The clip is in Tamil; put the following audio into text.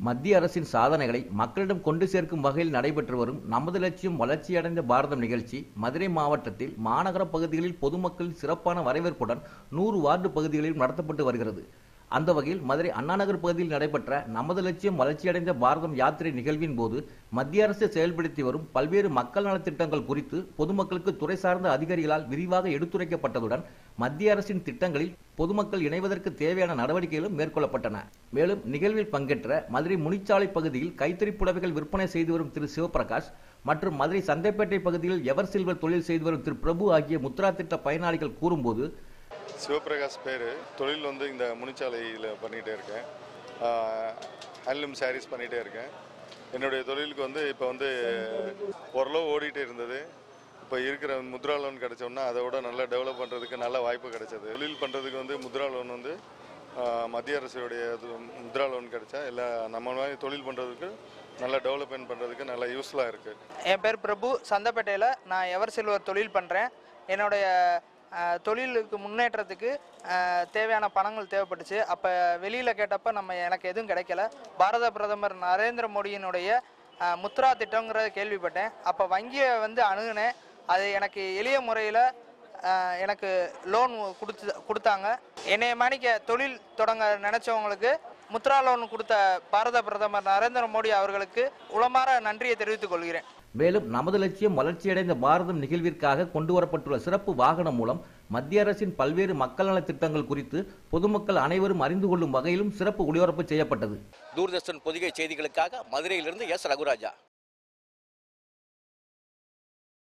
மத்திய அரசின் சாதனைகளை மக்களிடம் கொண்டு சேர்க்கும் வகையில் நடைபெற்று வரும் நமது லட்சியம் வளர்ச்சியடைந்த பாரதம் நிகழ்ச்சி மதுரை மாவட்டத்தில் மாநகர பகுதிகளில் பொதுமக்களின் சிறப்பான வரவேற்புடன் 100 வார்டு பகுதிகளில் நடத்தப்பட்டு வருகிறது. அந்த வகையில் மதுரை அண்ணாநகர் பகுதியில் நடைபெற்ற நமது லட்சியம் வளர்ச்சியடைந்த பாரதம் யாத்திரை நிகழ்வின் போது மத்திய அரசு செயல்படுத்தி வரும் பல்வேறு மக்கள் நலத்திட்டங்கள் குறித்து பொதுமக்களுக்கு துறை சார்ந்த அதிகாரிகளால் விரிவாக எடுத்துரைக்கப்பட்டதுடன் மத்திய அரசின் திட்டங்களில் பொதுமக்கள் இணைவதற்கு தேவையான நடவடிக்கைகளும் மேற்கொள்ளப்பட்டன. மேலும் நிகழ்வில் பங்கேற்ற மதுரை முனிச்சாலை பகுதியில் கைத்தறி புடவைகள் விற்பனை செய்து வரும் திரு சிவபிரகாஷ் மற்றும் மதுரை சந்தைப்பேட்டை பகுதியில் எவர் சில்வர் தொழில் செய்து வரும் திரு பிரபு ஆகிய முத்ரா திட்ட பயனாளிகள் கூறும்போது, சிவபிரகாஷ் பேர். தொழில் இந்த முனிச்சாலையில் பண்ணிகிட்டே இருக்கேன். ஹேண்ட்லூம் சாரீஸ் பண்ணிகிட்டே இருக்கேன். என்னுடைய தொழிலுக்கு இப்போ ஓரளவு ஓடிட்டே இருந்தது. இப்போ இருக்கிற முத்ரா லோன் கிடைச்சோன்னா அதை விட நல்லா டெவலப் பண்ணுறதுக்கு நல்ல வாய்ப்பு கிடைச்சது. தொழில் பண்ணுறதுக்கு முத்ரா லோன் மத்திய அரசுடைய முத்ரா லோன் கிடைச்சா எல்லா நம்ம மாதிரி தொழில் பண்ணுறதுக்கு நல்லா டெவலப்மெண்ட் பண்ணுறதுக்கு நல்லா யூஸ்ஃபுல்லாக இருக்குது. என் பேர் பிரபு. சந்தைப்பேட்டையில் நான் எவர் சில்வர் தொழில் பண்ணுறேன். என்னுடைய தொழிலுக்கு முன்னேற்றத்துக்கு தேவையான பணங்கள் தேவைப்பட்டுச்சு. அப்போ வெளியில் கேட்டப்போ எனக்கு எதுவும் கிடைக்கல. பாரத பிரதமர் நரேந்திர மோடியினுடைய முத்ரா திட்டங்கிறத கேள்விப்பட்டேன். அப்போ வங்கியை அணுகினேன். அது எனக்கு எளிய முறையில் எனக்கு லோன் கொடுத்தாங்க. என்னைய மாணிக்க தொழில் தொடங்க நினச்சவங்களுக்கு முத்ரா லோன் கொடுத்த பாரத பிரதமர் நரேந்திர மோடி அவர்களுக்கு உளமாற நன்றியை தெரிவித்துக் கொள்கிறேன். மேலும் நமது லட்சியம் வளர்ச்சியடைந்த பாரதம் நிகழ்விற்காக கொண்டு வரப்பட்டுள்ள சிறப்பு வாகனம் மூலம் மத்திய அரசின் பல்வேறு மக்கள் நல திட்டங்கள் குறித்து பொதுமக்கள் அனைவரும் அறிந்து கொள்ளும் வகையிலும் சிறப்பு ஒளிபரப்பு செய்யப்பட்டது. தூர்தர்ஷன் பொதிகை செய்திகளுக்காக மதுரையிலிருந்து எஸ் ரகுராஜா.